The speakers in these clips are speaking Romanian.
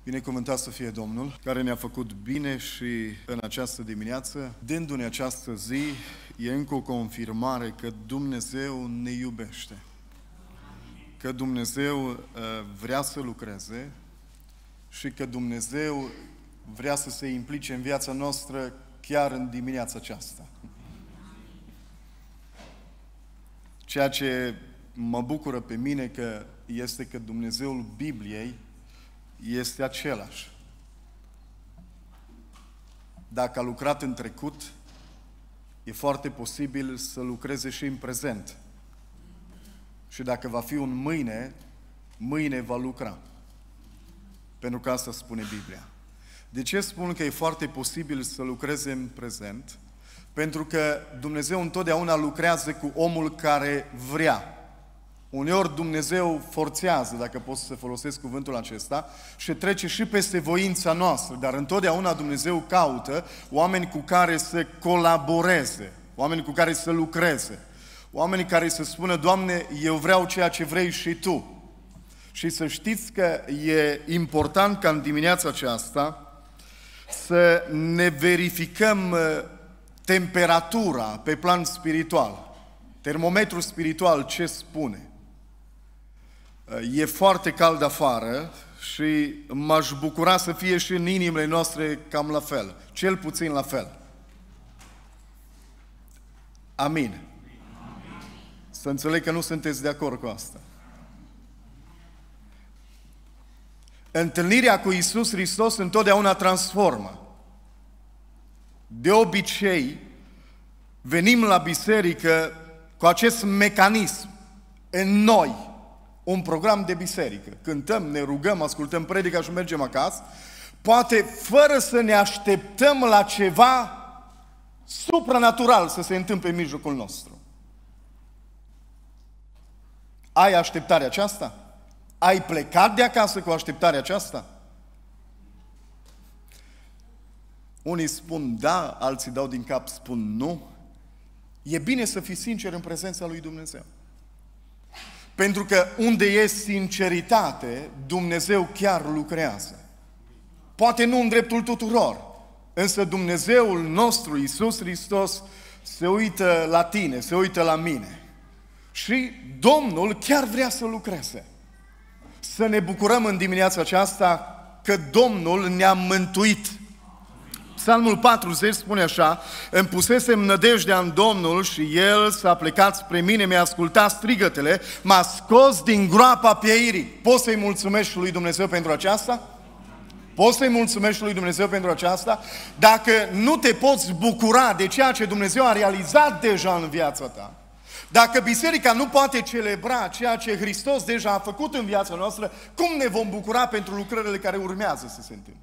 Binecuvântat să fie Domnul, care ne-a făcut bine și în această dimineață, dându-ne această zi, e încă o confirmare că Dumnezeu ne iubește. Că Dumnezeu vrea să lucreze și că Dumnezeu vrea să se implice în viața noastră chiar în dimineața aceasta. Ceea ce mă bucură pe mine este că Dumnezeul Bibliei este același. Dacă a lucrat în trecut, e foarte posibil să lucreze și în prezent. Și dacă va fi un mâine va lucra. Pentru că asta spune Biblia. De ce spun că e foarte posibil să lucreze în prezent? Pentru că Dumnezeu întotdeauna lucrează cu omul care vrea. Uneori Dumnezeu forțează, dacă pot să folosesc cuvântul acesta, și trece și peste voința noastră, dar întotdeauna Dumnezeu caută oameni cu care să colaboreze, oameni cu care să lucreze, oameni care să spună: Doamne, eu vreau ceea ce vrei și Tu. Și să știți că e important ca în dimineața aceasta să ne verificăm temperatura pe plan spiritual. Termometrul spiritual ce spune? E foarte cald afară și m-aș bucura să fie și în inimile noastre cam la fel. Cel puțin la fel. Amin. Să înțeleg că nu sunteți de acord cu asta. Întâlnirea cu Iisus Hristos întotdeauna transformă. De obicei, venim la biserică cu acest mecanism în noi, un program de biserică. Cântăm, ne rugăm, ascultăm predica și mergem acasă, poate fără să ne așteptăm la ceva supranatural să se întâmple în mijlocul nostru. Ai așteptarea aceasta? Ai plecat de acasă cu așteptarea aceasta? Unii spun da, alții dau din cap, spun nu. E bine să fii sincer în prezența lui Dumnezeu. Pentru că unde e sinceritate, Dumnezeu chiar lucrează. Poate nu în dreptul tuturor, însă Dumnezeul nostru, Iisus Hristos, se uită la tine, se uită la mine. Și Domnul chiar vrea să lucreze. Să ne bucurăm în dimineața aceasta că Domnul ne-a mântuit. Psalmul 40 spune așa: îmi pusesem nădejdea în Domnul și El s-a plecat spre mine, mi-a ascultat strigătele, m-a scos din groapa pieirii. Poți să-i mulțumești lui Dumnezeu pentru aceasta? Poți să-i mulțumești lui Dumnezeu pentru aceasta? Dacă nu te poți bucura de ceea ce Dumnezeu a realizat deja în viața ta, dacă biserica nu poate celebra ceea ce Hristos deja a făcut în viața noastră, cum ne vom bucura pentru lucrările care urmează să se întâmple?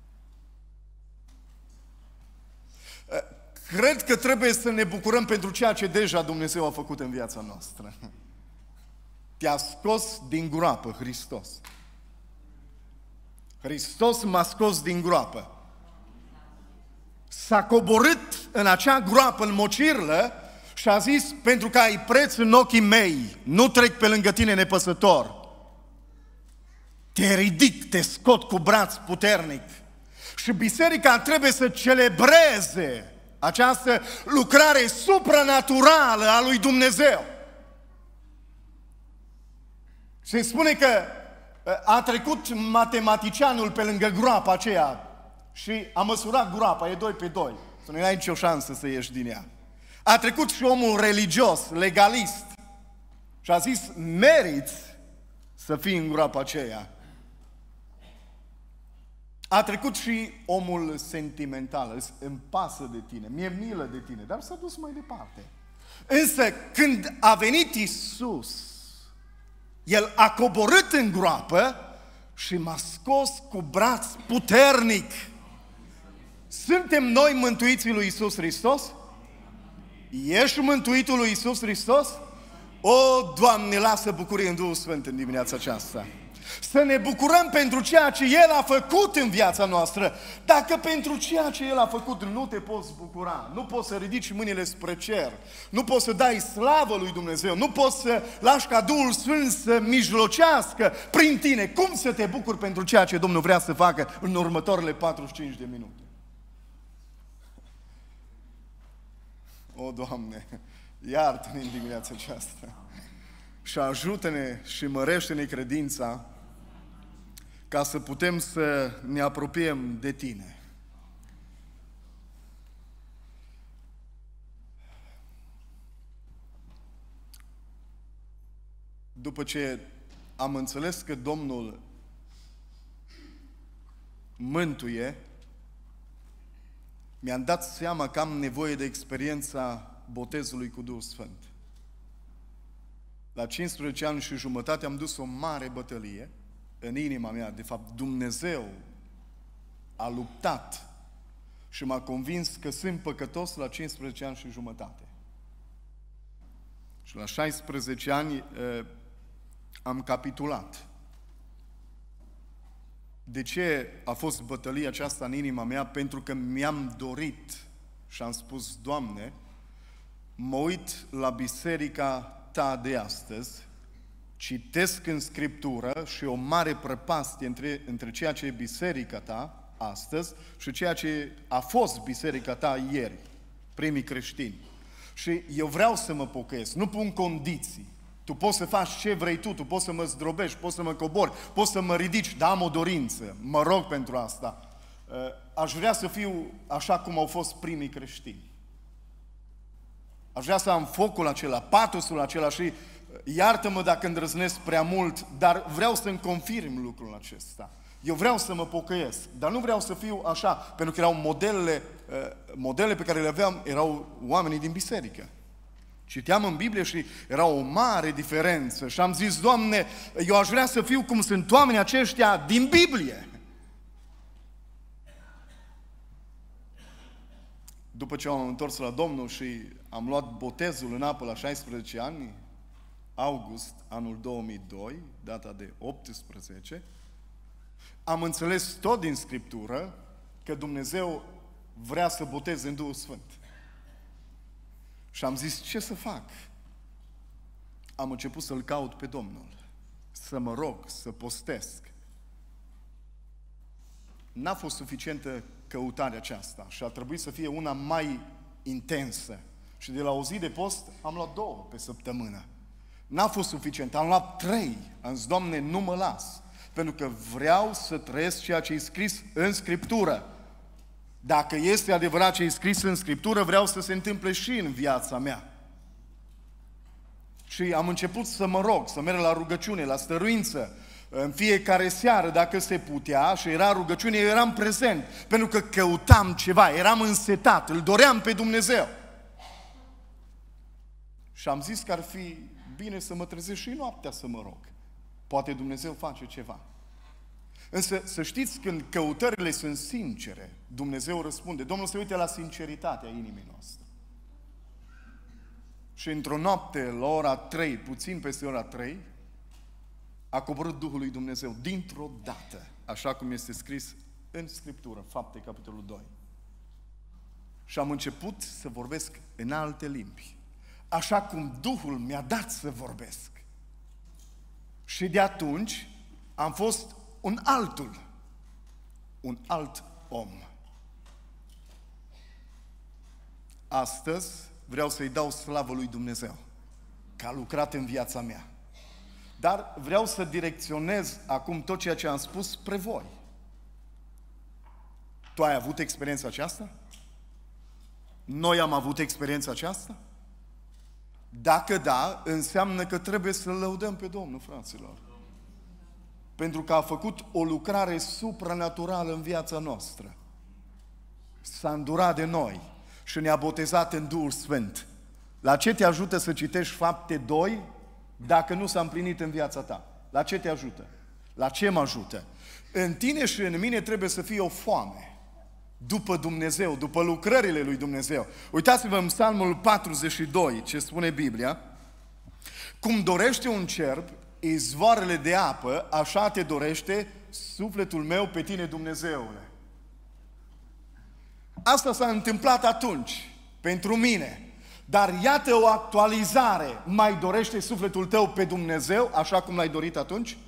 Cred că trebuie să ne bucurăm pentru ceea ce deja Dumnezeu a făcut în viața noastră. Te-a scos din groapă, Hristos. Hristos m-a scos din groapă. S-a coborât în acea groapă, în mocirlă, și a zis: pentru că ai preț în ochii mei, nu trec pe lângă tine nepăsător. Te ridic, te scot cu braț puternic. Și biserica trebuie să celebreze această lucrare supranaturală a lui Dumnezeu. Se spune că a trecut matematicianul pe lângă groapa aceea și a măsurat groapa, e 2 pe 2. Să nu ai nicio șansă să ieși din ea. A trecut și omul religios, legalist, și a zis: meriți să fii în groapa aceea. A trecut și omul sentimental, îmi pasă de tine, mi-e milă de tine, dar s-a dus mai departe. Însă când a venit Iisus, El a coborât în groapă și m-a scos cu braț puternic. Suntem noi mântuiții lui Iisus Hristos? Ești mântuitul lui Iisus Hristos? O, Doamne, lasă bucurie în Duhul Sfânt în dimineața aceasta. Să ne bucurăm pentru ceea ce El a făcut în viața noastră. Dacă pentru ceea ce El a făcut nu te poți bucura, nu poți să ridici mâinile spre cer, nu poți să dai slavă lui Dumnezeu, nu poți să lași ca Duhul Sfânt să mijlocească prin tine, cum să te bucuri pentru ceea ce Domnul vrea să facă în următoarele 45 de minute? O, Doamne, iartă-ne în dimineața aceasta și ajută-ne și mărește-ne credința ca să putem să ne apropiem de Tine. După ce am înțeles că Domnul mântuie, mi-am dat seama că am nevoie de experiența botezului cu Duhul Sfânt. La 15 ani și jumătate am dus o mare bătălie în inima mea. De fapt, Dumnezeu a luptat și m-a convins că sunt păcătos la 15 ani și jumătate. Și la 16 ani am capitulat. De ce a fost bătălia aceasta în inima mea? Pentru că mi-am dorit și am spus, Doamne, mă uit la biserica Ta de astăzi, citesc în Scriptură și o mare prăpastie între ceea ce e biserica Ta astăzi și ceea ce a fost biserica Ta ieri, primii creștini. Și eu vreau să mă pocăiesc, nu pun condiții. Tu poți să faci ce vrei tu poți să mă zdrobești, poți să mă cobori, poți să mă ridici, dar am o dorință, mă rog pentru asta. Aș vrea să fiu așa cum au fost primii creștini. Aș vrea să am focul acela, patosul acela și iartă-mă dacă îndrăznesc prea mult, dar vreau să-mi confirm lucrul acesta. Eu vreau să mă pocăiesc, dar nu vreau să fiu așa, pentru că erau modele pe care le aveam, erau oamenii din biserică. Citeam în Biblie și era o mare diferență și am zis, Doamne, eu aș vrea să fiu cum sunt oamenii aceștia din Biblie. După ce am întors la Domnul și am luat botezul în apă la 16 ani, august, anul 2002, data de 18, am înțeles tot din Scriptură că Dumnezeu vrea să boteze în Duhul Sfânt. Și am zis, ce să fac? Am început să-L caut pe Domnul, să mă rog, să postesc. N-a fost suficientă căutarea aceasta și a trebuit să fie una mai intensă. Și de la o zi de post am luat 2 pe săptămână. N-a fost suficient, am luat 3. Am zis, Doamne, nu mă las, pentru că vreau să trăiesc ceea ce e scris în Scriptură. Dacă este adevărat ce e scris în Scriptură, vreau să se întâmple și în viața mea. Și am început să mă rog, să merg la rugăciune, la stăruință, în fiecare seară, dacă se putea, și era rugăciune, eu eram prezent, pentru că căutam ceva, eram însetat, îl doream pe Dumnezeu. Și am zis că ar fi bine să mă trezesc și noaptea să mă rog. Poate Dumnezeu face ceva. Însă, să știți, când căutările sunt sincere, Dumnezeu răspunde. Domnul se uită la sinceritatea inimii noastre. Și într-o noapte, la ora 3, puțin peste ora 3, a coborât Duhul lui Dumnezeu dintr-o dată, așa cum este scris în Scriptură, Fapte, capitolul 2. Și am început să vorbesc în alte limbi, așa cum Duhul mi-a dat să vorbesc. Și de atunci am fost un alt om. Astăzi vreau să-i dau slavă lui Dumnezeu, că a lucrat în viața mea. Dar vreau să direcționez acum tot ceea ce am spus spre voi. Tu ai avut experiența aceasta? Noi am avut experiența aceasta? Dacă da, înseamnă că trebuie să lăudăm pe Domnul, fraților. Pentru că a făcut o lucrare supranaturală în viața noastră. S-a îndurat de noi și ne-a botezat în Duhul Sfânt. La ce te ajută să citești Fapte 2 dacă nu s-a împlinit în viața ta? La ce te ajută? La ce mă ajută? În tine și în mine trebuie să fie o foame după Dumnezeu, după lucrările lui Dumnezeu. Uitați-vă în Psalmul 42, ce spune Biblia. Cum dorește un cerb izvoarele de apă, așa te dorește sufletul meu pe tine, Dumnezeule. Asta s-a întâmplat atunci, pentru mine. Dar iată o actualizare. Mai dorește sufletul tău pe Dumnezeu, așa cum l-ai dorit atunci?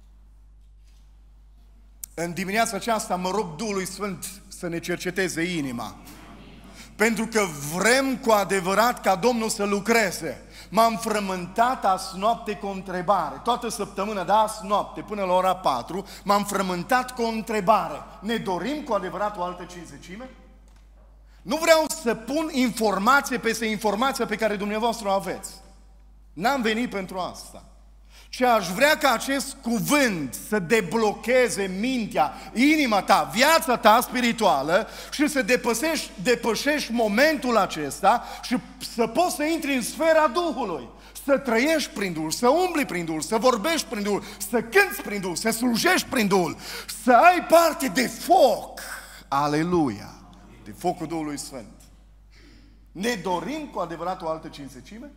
În dimineața aceasta mă rog Duhului Sfânt să ne cerceteze inima. Pentru că vrem cu adevărat ca Domnul să lucreze. M-am frământat azi noapte cu o întrebare. Toată săptămâna de azi noapte până la ora 4 m-am frământat cu o întrebare. Ne dorim cu adevărat o altă cincizecime? Nu vreau să pun informație peste informația pe care dumneavoastră o aveți. N-am venit pentru asta. Ce aș vrea ca acest cuvânt să deblocheze mintea, inima ta, viața ta spirituală și să depășești momentul acesta și să poți să intri în sfera Duhului. Să trăiești prin Duhul, să umbli prin Duhul, să vorbești prin Duhul, să cânți prin Duhul, să slujești prin Duhul, să ai parte de foc. Aleluia! De focul Duhului Sfânt. Ne dorim cu adevărat o altă cincizecime?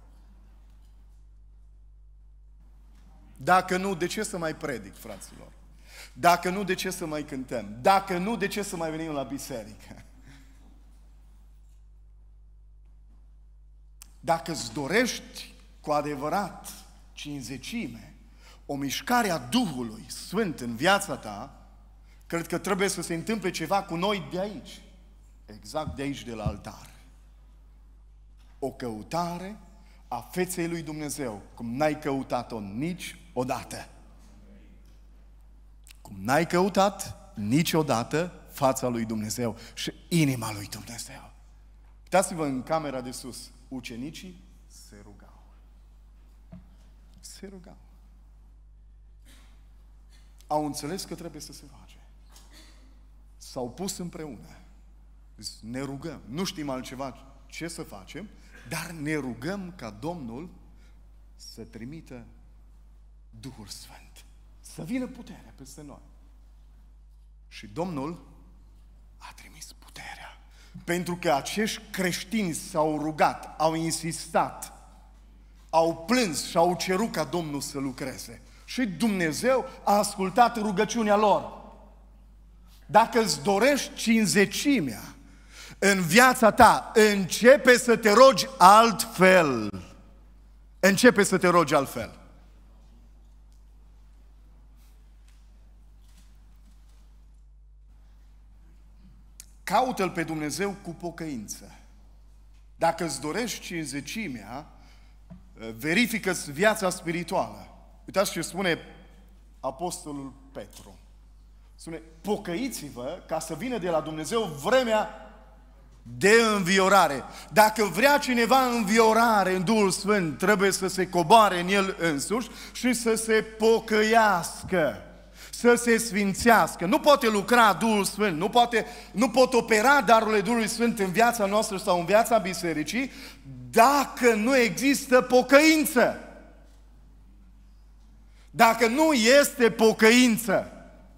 Dacă nu, de ce să mai predic, fraților? Dacă nu, de ce să mai cântăm? Dacă nu, de ce să mai venim la biserică? Dacă îți dorești cu adevărat cincizecime, o mișcare a Duhului Sfânt în viața ta, cred că trebuie să se întâmple ceva cu noi de aici. Exact de aici, de la altar. O căutare a feței lui Dumnezeu, cum n-ai căutat-o niciodată. Cum n-ai căutat niciodată fața lui Dumnezeu și inima lui Dumnezeu. Uitați-vă în camera de sus. Ucenicii se rugau. Se rugau. Au înțeles că trebuie să se roage. S-au pus împreună. Ne rugăm. Nu știm altceva ce să facem, dar ne rugăm ca Domnul să trimită Duhul Sfânt. Să vină puterea peste noi. Și Domnul a trimis puterea. Pentru că acești creștini s-au rugat, au insistat, au plâns și au cerut ca Domnul să lucreze. Și Dumnezeu a ascultat rugăciunea lor. Dacă îți dorești cincizecimea în viața ta, începe să te rogi altfel. Începe să te rogi altfel. Caută-L pe Dumnezeu cu pocăință. Dacă îți dorești cincizecimea, verifică-ți viața spirituală. Uitați ce spune Apostolul Petru. Spune, pocăiți-vă ca să vină de la Dumnezeu vremea de înviorare. Dacă vrea cineva înviorare în Duhul Sfânt, trebuie să se coboare în el însuși și să se pocăiască, să se sfințească. Nu poate lucra Duhul Sfânt, nu pot opera darurile Duhului Sfânt în viața noastră sau în viața bisericii dacă nu există pocăință. Dacă nu este pocăință.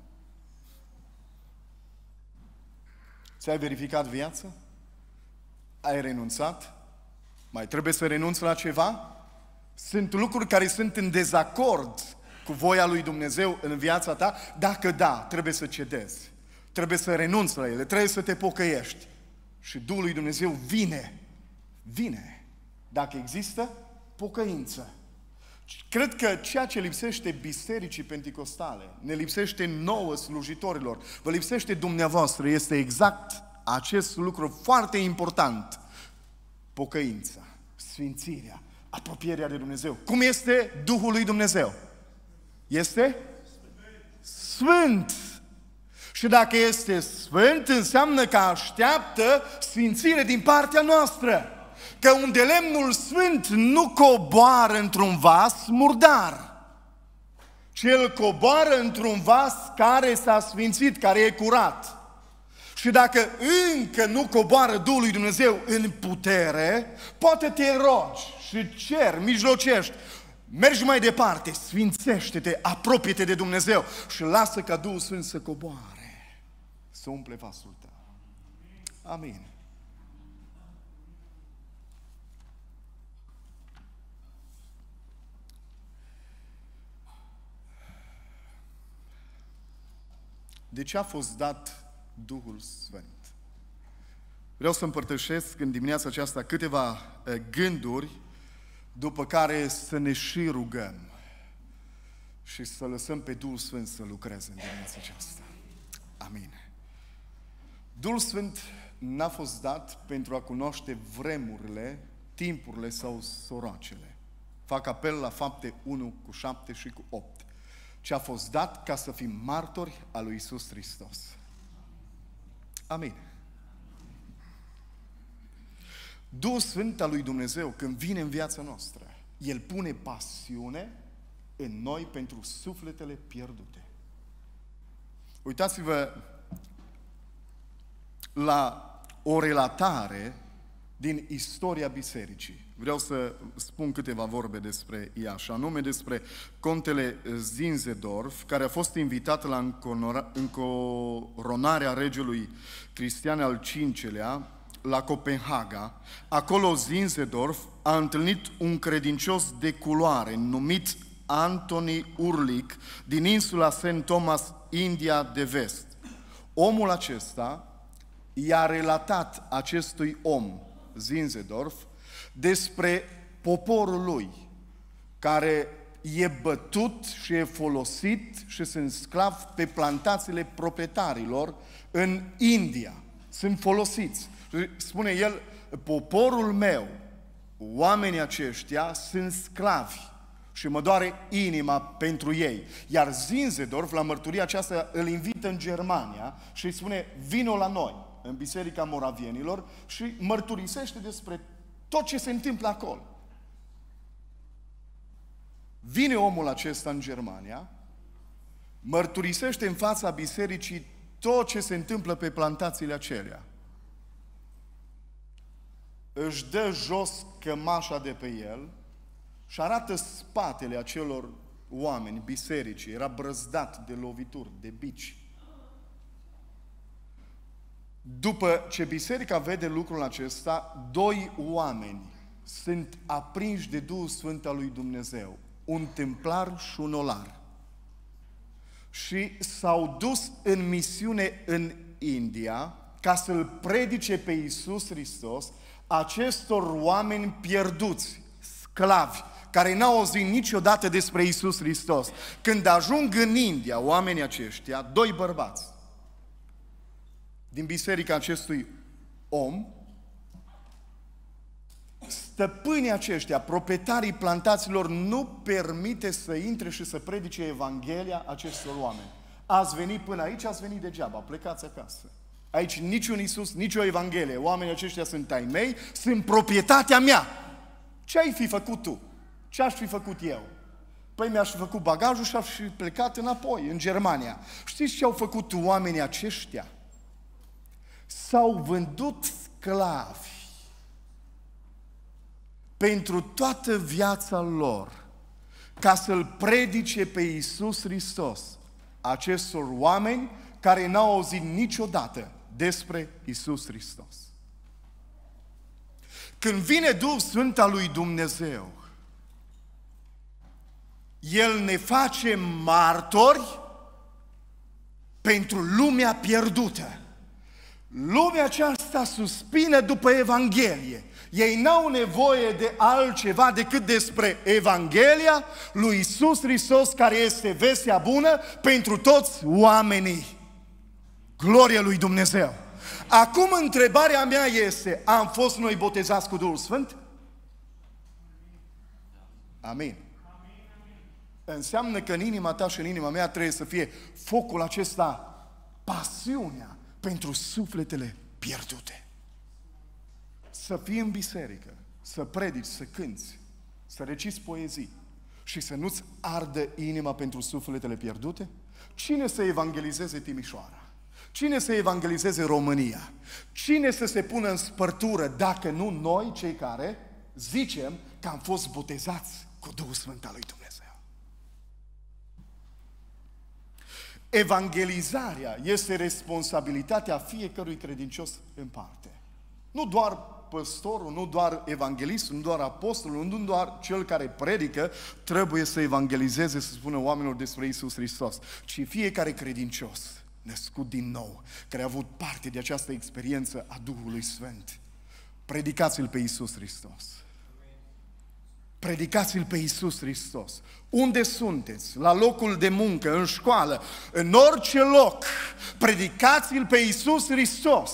Ți-ai verificat viața? Ai renunțat? Mai trebuie să renunți la ceva? Sunt lucruri care sunt în dezacord cu voia lui Dumnezeu în viața ta? Dacă da, trebuie să cedezi. Trebuie să renunți la ele, trebuie să te pocăiești. Și Duhul lui Dumnezeu vine, dacă există pocăință. Cred că ceea ce lipsește bisericii penticostale, ne lipsește nouă slujitorilor, vă lipsește dumneavoastră, este exact acest lucru foarte important. Pocăința, sfințirea, apropierea de Dumnezeu. Cum este Duhul lui Dumnezeu? Este Sfânt. Și dacă este Sfânt, înseamnă că așteaptă sfințire din partea noastră. Că unde lemnul sfânt nu coboară într-un vas murdar, ci el coboară într-un vas care s-a sfințit, care e curat. Și dacă încă nu coboară Duhul lui Dumnezeu în putere, poate te rogi și ceri, mijlocești. Mergi mai departe, sfințește-te, apropie-te de Dumnezeu și lasă ca Duhul Sfânt să coboare, să umple vasul tău. Amin. de ce a fost dat Duhul Sfânt. Vreau să împărtășesc în dimineața aceasta câteva gânduri, după care să ne și rugăm și să lăsăm pe Duhul Sfânt să lucreze în dimineața aceasta. Amin. Duhul Sfânt n-a fost dat pentru a cunoaște vremurile, timpurile sau soroacele. Fac apel la Fapte 1:7 și 8. Ce a fost dat ca să fim martori al lui Iisus Hristos. Amin. Duhul Sfânt al lui Dumnezeu, când vine în viața noastră, El pune pasiune în noi pentru sufletele pierdute. Uitați-vă la o relatare din istoria bisericii. Vreau să spun câteva vorbe despre ea, și anume despre contele Zinzendorf, care a fost invitat la încoronarea regelui Cristian al V-lea la Copenhaga. Acolo Zinzendorf a întâlnit un credincios de culoare numit Anthony Urlic din insula St. Thomas, India de Vest. Omul acesta i-a relatat acestui om, Zinzendorf, despre poporul lui, care e bătut și e folosit și sunt sclavi pe plantațiile proprietarilor în India. Sunt folosiți. Spune el, poporul meu, oamenii aceștia sunt sclavi și mă doare inima pentru ei. Iar Zinzendorf, la mărturia aceasta, îl invită în Germania și îi spune, vino la noi, în Biserica Moravienilor, și mărturisește despre tot ce se întâmplă acolo. Vine omul acesta în Germania, mărturisește în fața bisericii tot ce se întâmplă pe plantațiile acelea. Își dă jos cămașa de pe el și arată spatele acelor oameni, bisericii. Era brăzdat de lovituri, de bici. După ce biserica vede lucrul acesta, doi oameni sunt aprinși de Duhul Sfânt al lui Dumnezeu, un templar și un olar. Și s-au dus în misiune în India ca să-L predice pe Iisus Hristos acestor oameni pierduți, sclavi, care n-au auzit niciodată despre Iisus Hristos. Când ajung în India, oamenii aceștia, doi bărbați din biserica acestui om, stăpânii aceștia, proprietarii plantațiilor, nu permite să intre și să predice Evanghelia acestor oameni. Ați venit până aici, ați venit degeaba, plecați acasă. Aici niciun Iisus, nicio Evanghelie. Oamenii aceștia sunt ai mei, sunt proprietatea mea. Ce ai fi făcut tu? Ce aș fi făcut eu? Păi mi-aș fi făcut bagajul și aș fi plecat înapoi, în Germania. Știți ce au făcut oamenii aceștia? S-au vândut sclavi pentru toată viața lor, ca să-L predice pe Iisus Hristos acestor oameni care n-au auzit niciodată despre Iisus Hristos. Când vine Duhul Sfânt al lui Dumnezeu, El ne face martori pentru lumea pierdută. Lumea aceasta suspină după Evanghelie. Ei n-au nevoie de altceva decât despre Evanghelia lui Iisus Hristos, care este vestea bună pentru toți oamenii. Glorie lui Dumnezeu! Acum întrebarea mea este, am fost noi botezați cu Duhul Sfânt? Amin. Înseamnă că în inima ta și în inima mea trebuie să fie focul acesta, pasiunea pentru sufletele pierdute. Să fii în biserică, să predici, să cânți, să reciți poezii și să nu-ți ardă inima pentru sufletele pierdute? Cine să evangelizeze Timișoara? Cine să evangelizeze România? Cine să se pună în spărtură dacă nu noi, cei care zicem că am fost botezați cu Duhul Sfânt al lui Dumnezeu? Evangelizarea este responsabilitatea fiecărui credincios în parte. Nu doar păstorul, nu doar evanghelistul, nu doar apostolul, nu doar cel care predică trebuie să evangelizeze, să spună oamenilor despre Iisus Hristos, ci fiecare credincios. născut din nou, care a avut parte de această experiență a Duhului Sfânt. Predicați-L pe Iisus Hristos. Predicați-L pe Iisus Hristos. Unde sunteți? La locul de muncă, în școală, în orice loc, predicați-L pe Iisus Hristos.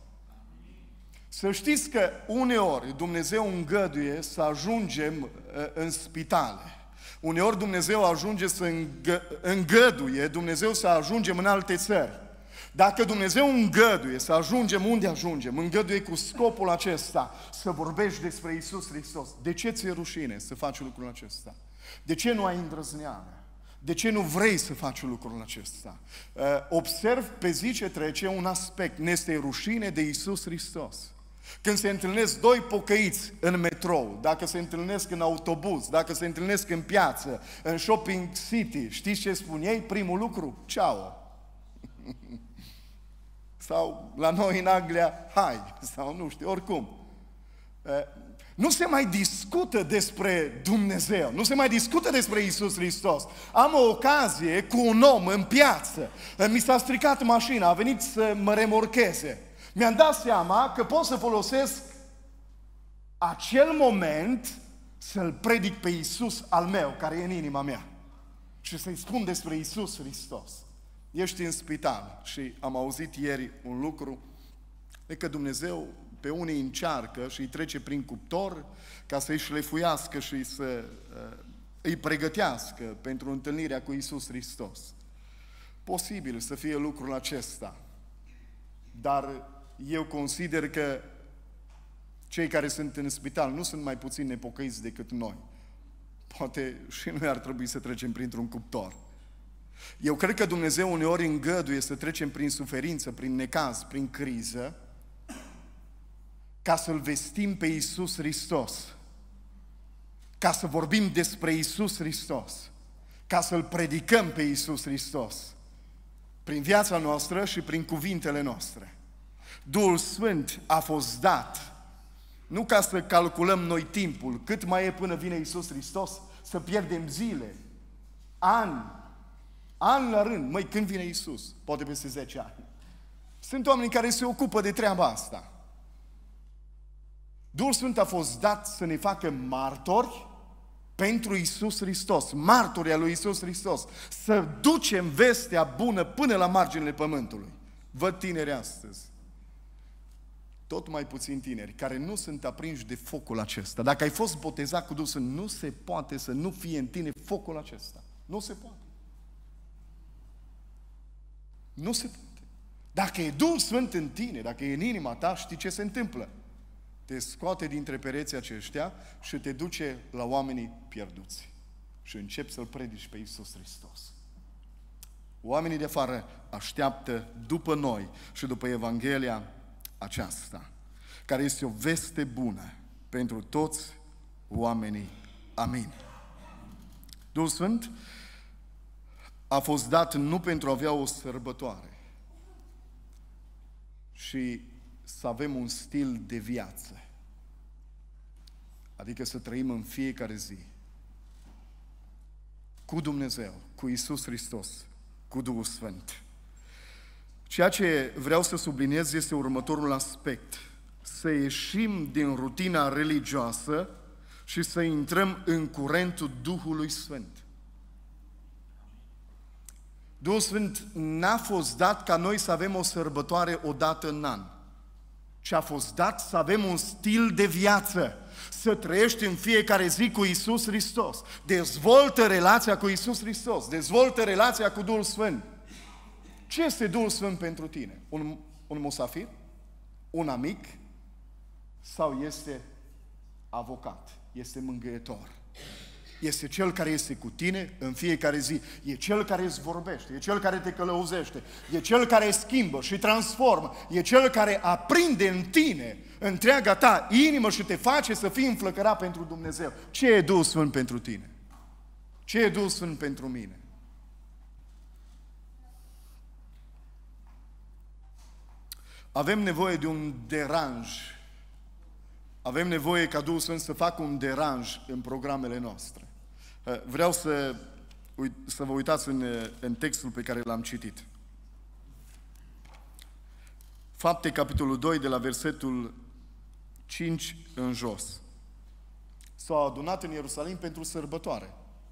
Să știți că uneori Dumnezeu îngăduie să ajungem în spitale. Uneori Dumnezeu ajunge să îngăduie Dumnezeu să ajungem în alte țări. Dacă Dumnezeu îngăduie să ajungem unde ajungem, îngăduie cu scopul acesta să vorbești despre Iisus Hristos. De ce ți-e rușine să faci lucrul acesta? De ce nu ai îndrăzneală? De ce nu vrei să faci lucrul acesta? Observ pe zi ce trece un aspect. Ne este rușine de Iisus Hristos. Când se întâlnesc doi pocăiți în metrou, dacă se întâlnesc în autobuz, dacă se întâlnesc în piață, în shopping city, știți ce spun ei? Primul lucru, ceau. Sau la noi în Anglia, hai, sau nu știu, oricum. Nu se mai discută despre Dumnezeu, nu se mai discută despre Iisus Hristos. Am o ocazie cu un om în piață, mi s-a stricat mașina, a venit să mă remorcheze. Mi-am dat seama că pot să folosesc acel moment să-L predic pe Iisus al meu, care e în inima mea. Și să-i spun despre Iisus Hristos. Ești în spital și am auzit ieri un lucru, e că Dumnezeu pe unii încearcă și îi trece prin cuptor ca să-i șlefuiască și să îi pregătească pentru întâlnirea cu Iisus Hristos. Posibil să fie lucrul acesta, dar eu consider că cei care sunt în spital nu sunt mai puțin nepocăiți decât noi. Poate și noi ar trebui să trecem printr-un cuptor. Eu cred că Dumnezeu uneori îngăduie să trecem prin suferință, prin necaz, prin criză, ca să-L vestim pe Iisus Hristos, ca să vorbim despre Iisus Hristos, ca să-L predicăm pe Iisus Hristos, prin viața noastră și prin cuvintele noastre. Duhul Sfânt a fost dat, nu ca să calculăm noi timpul, cât mai e până vine Iisus Hristos, să pierdem zile, ani la rând. Măi, când vine Iisus? Poate peste 10 ani. Sunt oameni care se ocupă de treaba asta. Duhul Sfânt a fost dat să ne facă martori pentru Iisus Hristos, martori al lui Iisus Hristos, să ducem vestea bună până la marginile pământului. Văd tineri astăzi, tot mai puțin tineri, care nu sunt aprinși de focul acesta. Dacă ai fost botezat cu Duhul Sfânt, nu se poate să nu fie în tine focul acesta. Nu se poate. Nu se poate. Dacă e Duhul Sfânt în tine, dacă e în inima ta, știi ce se întâmplă? Te scoate dintre pereții aceștia și te duce la oamenii pierduți. Și începi să-L predici pe Iisus Hristos. Oamenii de afară așteaptă după noi și după Evanghelia aceasta, care este o veste bună pentru toți oamenii. Amin. Duhul Sfânt a fost dat nu pentru a avea o sărbătoare și să avem un stil de viață, adică să trăim în fiecare zi cu Dumnezeu, cu Iisus Hristos, cu Duhul Sfânt. Ceea ce vreau să subliniez este următorul aspect: să ieșim din rutina religioasă și să intrăm în curentul Duhului Sfânt. Duhul Sfânt n-a fost dat ca noi să avem o sărbătoare o dată în an, ci a fost dat să avem un stil de viață, să trăiești în fiecare zi cu Iisus Hristos. Dezvoltă relația cu Iisus Hristos, dezvoltă relația cu Duhul Sfânt. Ce este Duhul Sfânt pentru tine? Un musafir? Un amic? Sau este avocat? Este mângâietor? Este Cel care este cu tine în fiecare zi. E Cel care îți vorbește, e Cel care te călăuzește, e Cel care schimbă și transformă, e Cel care aprinde în tine întreaga ta inimă și te face să fii înflăcărat pentru Dumnezeu. Ce e Duhul Sfânt pentru tine? Ce e Duhul Sfânt pentru mine? Avem nevoie de un deranj. Avem nevoie ca Duhul Sfânt să facă un deranj în programele noastre. Vreau să vă uitați în textul pe care l-am citit. Fapte, capitolul 2, de la versetul 5 în jos. S-au adunat în Ierusalim pentru sărbătoare.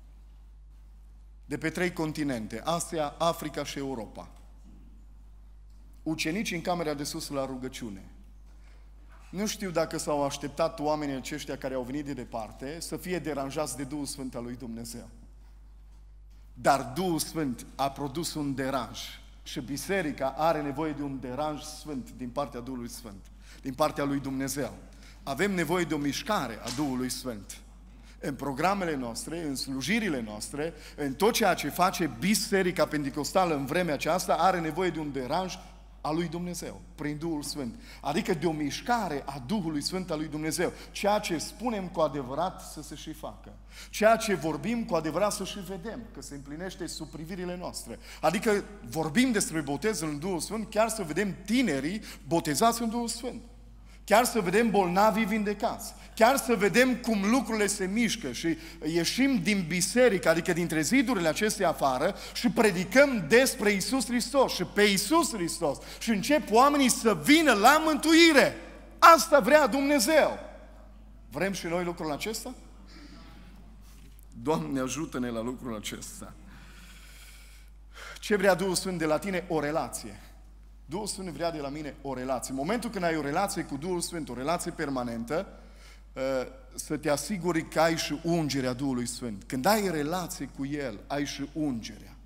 De pe 3 continente, Asia, Africa și Europa. Ucenicii în camera de sus la rugăciune. Nu știu dacă s-au așteptat oamenii aceștia care au venit de departe să fie deranjați de Duhul Sfânt al lui Dumnezeu. Dar Duhul Sfânt a produs un deranj și biserica are nevoie de un deranj sfânt din partea Duhului Sfânt, din partea lui Dumnezeu. Avem nevoie de o mișcare a Duhului Sfânt. În programele noastre, în slujirile noastre, în tot ceea ce face Biserica Pentecostală în vremea aceasta, are nevoie de un deranj a lui Dumnezeu, prin Duhul Sfânt. Adică de o mișcare a Duhului Sfânt al lui Dumnezeu. Ceea ce spunem cu adevărat să se și facă. Ceea ce vorbim cu adevărat să și vedem, că se împlinește sub privirile noastre. Adică vorbim despre botezul în Duhul Sfânt, chiar să vedem tinerii botezați în Duhul Sfânt. Chiar să vedem bolnavii vindecați. Chiar să vedem cum lucrurile se mișcă și ieșim din biserică, adică dintre zidurile acestea afară și predicăm despre Iisus Hristos și pe Iisus Hristos și încep oamenii să vină la mântuire. Asta vrea Dumnezeu. Vrem și noi lucrul acesta? Doamne, ajută-ne la lucrul acesta. Ce vrea Duhul Sfânt de la tine? O relație. Duhul Sfânt vrea de la mine o relație. În momentul când ai o relație cu Duhul Sfânt, o relație permanentă, să te asiguri că ai și ungerea Duhului Sfânt. Când ai relație cu El, ai și ungerea.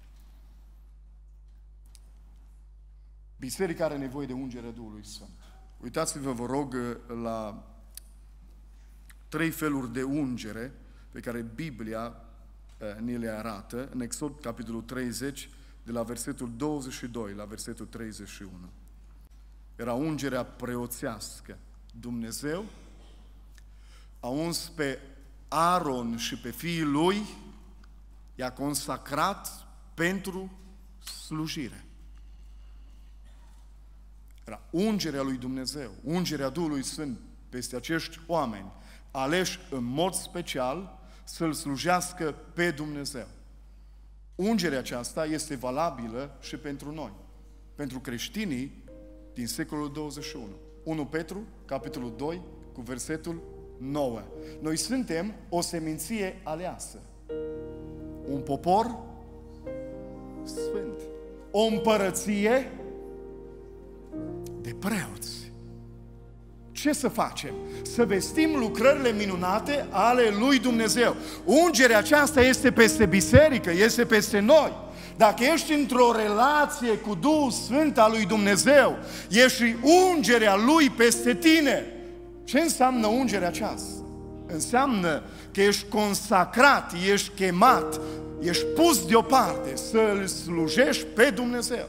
Biserica are nevoie de ungerea Duhului Sfânt. Uitați-vă, vă rog, la 3 feluri de ungere pe care Biblia ne le arată în Exod, capitolul 30, de la versetul 22 la versetul 31. Era ungerea preoțească. Dumnezeu a uns pe Aaron și pe fiii lui, i-a consacrat pentru slujire. Era ungerea lui Dumnezeu, ungerea Duhului Sfânt peste acești oameni, aleși în mod special să-L slujească pe Dumnezeu. Ungerea aceasta este valabilă și pentru noi, pentru creștinii din secolul 21. 1 Petru, capitolul 2, cu versetul 9. Noi suntem o seminție aleasă, un popor sfânt, o împărăție de preoți. Ce să facem? Să vestim lucrările minunate ale lui Dumnezeu. Ungerea aceasta este peste biserică, este peste noi. Dacă ești într-o relație cu Duhul Sfânt al lui Dumnezeu, ești ungerea Lui peste tine. Ce înseamnă ungerea aceasta? Înseamnă că ești consacrat, ești chemat, ești pus deoparte să-L slujești pe Dumnezeu.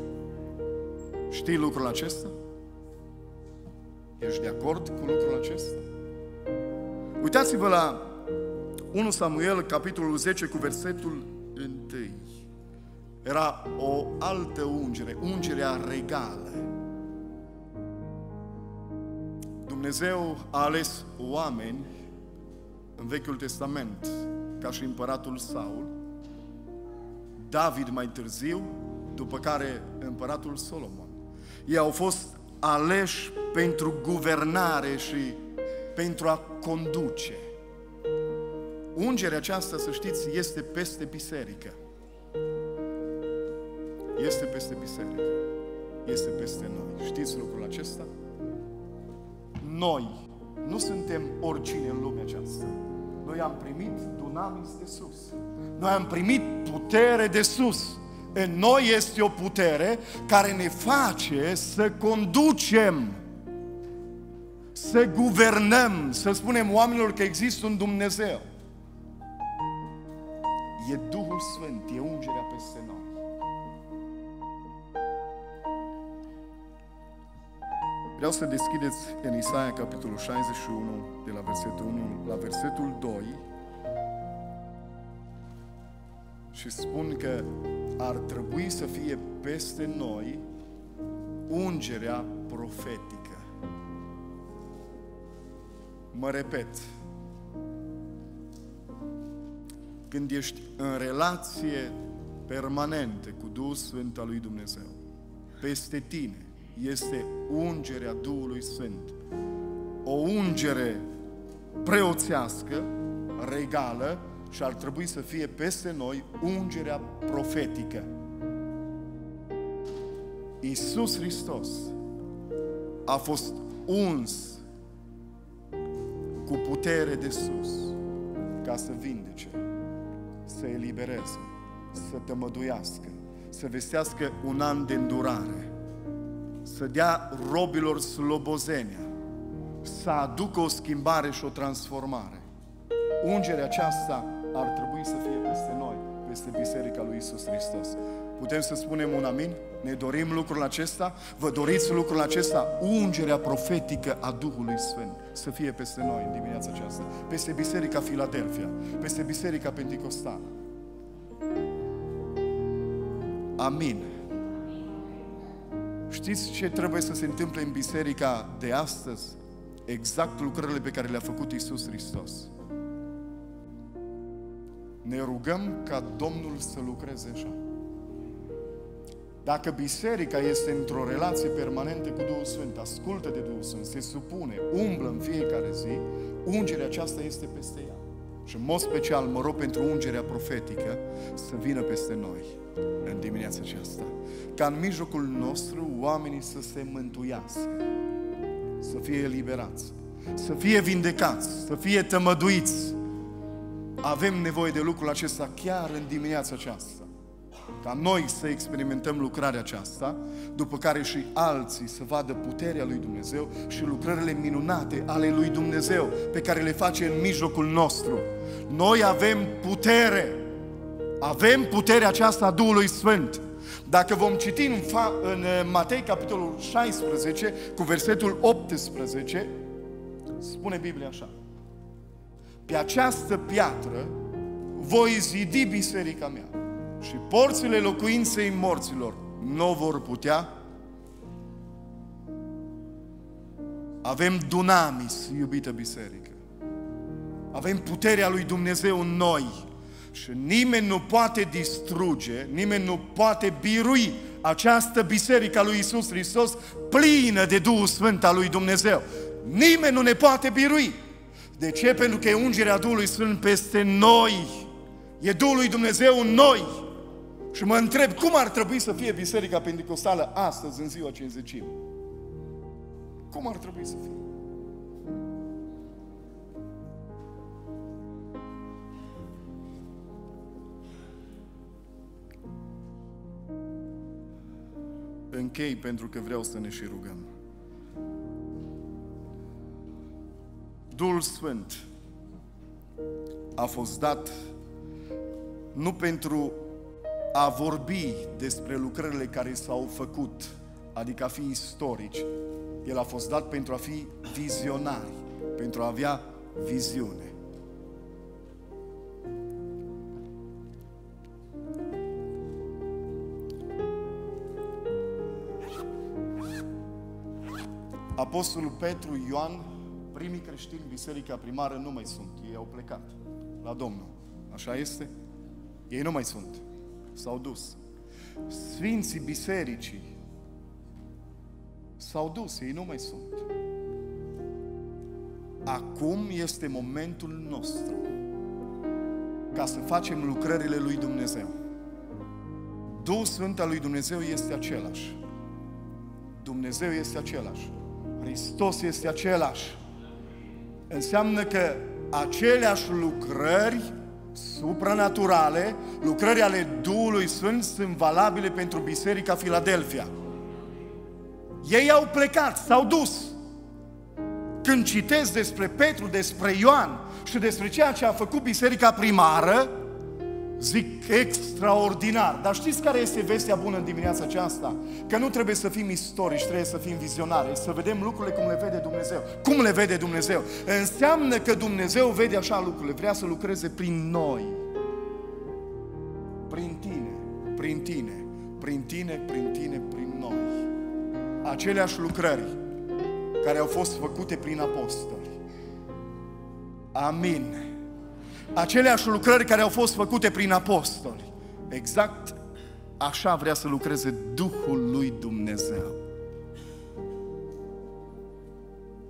Știi lucrul acesta? Ești de acord cu lucrul acesta? Uitați-vă la 1 Samuel, capitolul 10, cu versetul 1. Era o altă ungere, ungerea regală. Dumnezeu a ales oameni în Vechiul Testament, ca și împăratul Saul, David mai târziu, după care împăratul Solomon. Ei au fost aleși pentru guvernare și pentru a conduce. Ungerea aceasta, să știți, este peste biserică. Este peste biserică. Este peste noi. Știți lucrul acesta? Noi nu suntem oricine în lumea aceasta. Noi am primit dunamis de sus. Noi am primit putere de sus. În noi este o putere care ne face să conducem, să guvernăm, să spunem oamenilor că există un Dumnezeu. E Duhul Sfânt, e ungerea peste noi. Vreau să deschideți în Isaia, capitolul 61, de la versetul 1 la versetul 2, și spun că ar trebui să fie peste noi ungerea profetică. Mă repet, când ești în relație permanentă cu Duhul Sfânt al lui Dumnezeu, peste tine este ungerea Duhului Sfânt. O ungere preoțească, regală, și ar trebui să fie peste noi ungerea profetică. Iisus Hristos a fost uns cu putere de sus ca să vindece, să elibereze, să tămăduiască, să vestească un an de îndurare, să dea robilor slobozenia, să aducă o schimbare și o transformare. Ungerea aceasta ar trebui să fie peste noi, peste Biserica lui Iisus Hristos. Putem să spunem un amin? Ne dorim lucrul acesta? Vă doriți lucrul acesta? Ungerea profetică a Duhului Sfânt să fie peste noi în dimineața aceasta, peste Biserica Filadelfia, peste Biserica Penticostală. Amin. Știți ce trebuie să se întâmple în biserica de astăzi? Exact lucrările pe care le-a făcut Iisus Hristos. Ne rugăm ca Domnul să lucreze așa. Dacă biserica este într-o relație permanentă cu Duhul Sfânt, ascultă de Duhul Sfânt, se supune, umblă în fiecare zi, ungerea aceasta este peste ea. Și în mod special mă rog pentru ungerea profetică să vină peste noi în dimineața aceasta. Ca în mijlocul nostru oamenii să se mântuiască, să fie eliberați, să fie vindecați, să fie tămăduiți. Avem nevoie de lucrul acesta chiar în dimineața aceasta. Ca noi să experimentăm lucrarea aceasta, după care și alții să vadă puterea lui Dumnezeu și lucrările minunate ale lui Dumnezeu pe care le face în mijlocul nostru. Noi avem putere. Avem puterea aceasta a Duhului Sfânt. Dacă vom citi în Matei, capitolul 16, cu versetul 18, spune Biblia așa: pe această piatră voi zidi biserica mea și porțile locuinței morților nu vor putea. Avem dunamis, iubită biserică. Avem puterea lui Dumnezeu în noi și nimeni nu poate distruge, nimeni nu poate birui această biserică a lui Iisus Hristos plină de Duhul Sfânt al lui Dumnezeu. Nimeni nu ne poate birui. De ce? Pentru că e ungerea Duhului Sfânt peste noi. E Duhul lui Dumnezeu în noi. Și mă întreb cum ar trebui să fie Biserica Penticostală astăzi, în ziua Cincizecimii. Cum ar trebui să fie? Închei pentru că vreau să ne și rugăm. Duhul Sfânt a fost dat nu pentru a vorbi despre lucrările care s-au făcut, adică a fi istorici. El a fost dat pentru a fi vizionari, pentru a avea viziune. Apostolul Petru, Ioan, primii creștini, biserica primară, nu mai sunt. Ei au plecat la Domnul. Așa este? Ei nu mai sunt. S-au dus. Sfinții bisericii s-au dus. Ei nu mai sunt. Acum este momentul nostru ca să facem lucrările lui Dumnezeu. Duhul Sfânt al lui Dumnezeu este același. Dumnezeu este același. Hristos este același. Înseamnă că aceleași lucrări supranaturale, lucrări ale Duhului Sfânt sunt valabile pentru Biserica Filadelfia. Ei au plecat, s-au dus. Când citesc despre Petru, despre Ioan și despre ceea ce a făcut biserica primară, zic extraordinar. Dar știți care este vestea bună în dimineața aceasta? Că nu trebuie să fim istorici, trebuie să fim vizionari, să vedem lucrurile cum le vede Dumnezeu. Cum le vede Dumnezeu? Înseamnă că Dumnezeu vede așa lucrurile, vrea să lucreze prin noi. Prin tine, prin tine, prin tine, prin tine, prin noi. Aceleași lucrări care au fost făcute prin apostoli. Amin. Aceleași lucrări care au fost făcute prin apostoli. Exact așa vrea să lucreze Duhul lui Dumnezeu.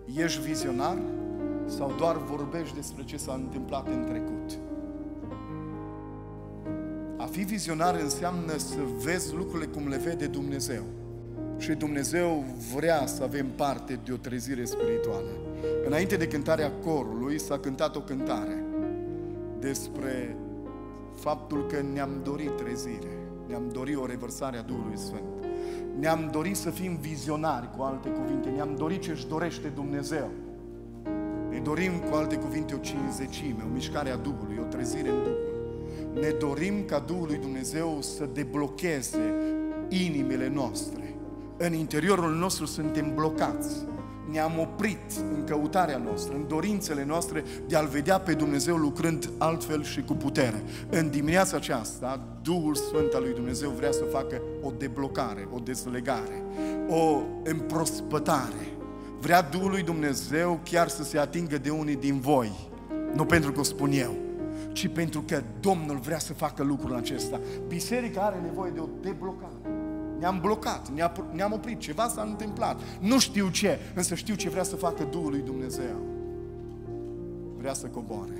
Ești vizionar sau doar vorbești despre ce s-a întâmplat în trecut? A fi vizionar înseamnă să vezi lucrurile cum le vede Dumnezeu. Și Dumnezeu vrea să avem parte de o trezire spirituală. Înainte de cântarea corului s-a cântat o cântare despre faptul că ne-am dorit trezire, ne-am dorit o revărsare a Duhului Sfânt. Ne-am dorit să fim vizionari, cu alte cuvinte, ne-am dorit ce își dorește Dumnezeu. Ne dorim, cu alte cuvinte, o cinzecime, o mișcare a Duhului, o trezire în Duhul. Ne dorim ca Duhul lui Dumnezeu să deblocheze inimile noastre. În interiorul nostru suntem blocați. Ne-am oprit în căutarea noastră, în dorințele noastre de a-L vedea pe Dumnezeu lucrând altfel și cu putere. În dimineața aceasta, Duhul Sfânt al lui Dumnezeu vrea să facă o deblocare, o dezlegare, o împrospătare. Vrea Duhul lui Dumnezeu chiar să se atingă de unii din voi. Nu pentru că o spun eu, ci pentru că Domnul vrea să facă lucrul acesta. Biserica are nevoie de o deblocare. Ne-am blocat, ne-am oprit, ceva s-a întâmplat. Nu știu ce, însă știu ce vrea să facă Duhul lui Dumnezeu. Vrea să coboare.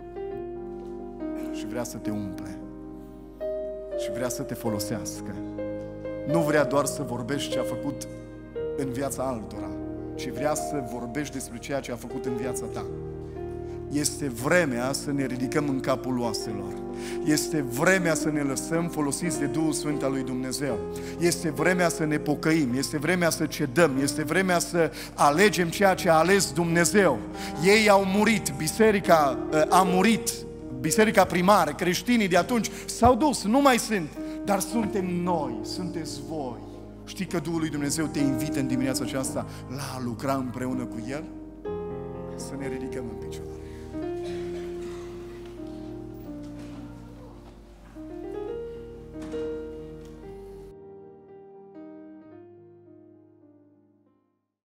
Și vrea să te umple. Și vrea să te folosească. Nu vrea doar să vorbești ce a făcut în viața altora, ci vrea să vorbești despre ceea ce a făcut în viața ta. Este vremea să ne ridicăm în capul oaselor. Este vremea să ne lăsăm folosiți de Duhul Sfânt al lui Dumnezeu. Este vremea să ne pocăim. Este vremea să cedăm. Este vremea să alegem ceea ce a ales Dumnezeu. Ei au murit. Biserica a murit. Biserica primară, creștinii de atunci s-au dus. Nu mai sunt. Dar suntem noi. Sunteți voi. Știi că Duhul lui Dumnezeu te invită în dimineața aceasta la a lucra împreună cu El? Să ne ridicăm în picioare.